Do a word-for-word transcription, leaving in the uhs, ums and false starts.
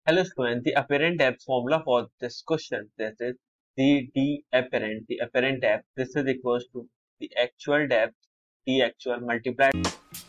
Hello student, the apparent depth formula for this question, this is the d apparent, the apparent depth, this is equals to the actual depth, d actual multiplied